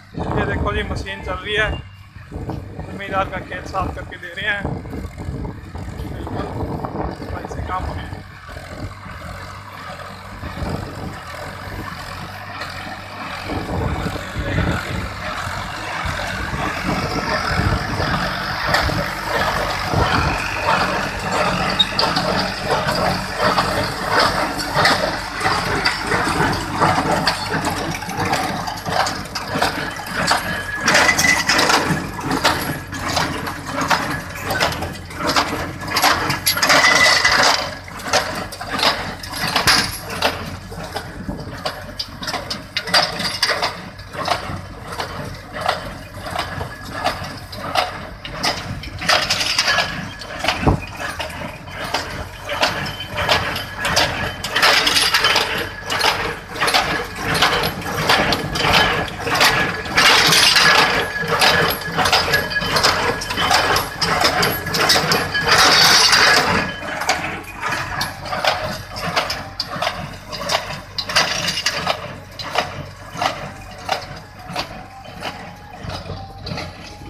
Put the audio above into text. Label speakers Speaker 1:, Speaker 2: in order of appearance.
Speaker 1: ये देखो जी मशीन चल रही है, जमींदार का खेत साफ करके दे रहे हैं। बिल्कुल भाई से काम हो रहा है।